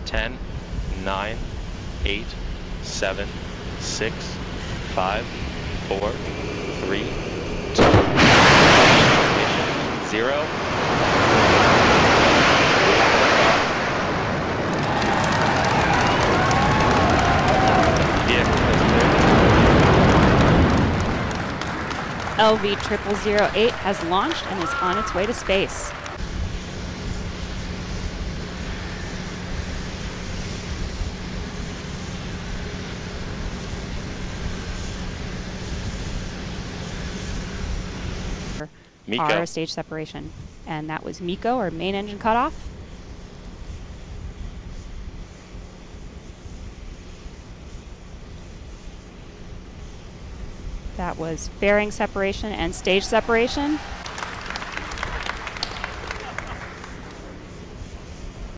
10, 9, 8, 7, 6, 5, 4, 3, 2, 0. LV0008 has launched and is on its way to space. Our stage separation, and that was MECO, or main engine cutoff. That was fairing separation and stage separation.